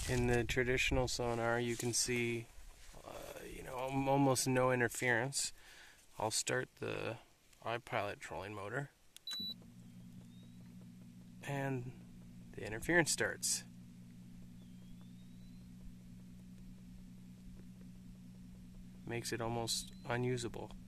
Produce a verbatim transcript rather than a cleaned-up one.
In the traditional sonar, you can see, uh, you know, almost no interference. I'll start the iPilot trolling motor, and the interference starts. Makes it almost unusable.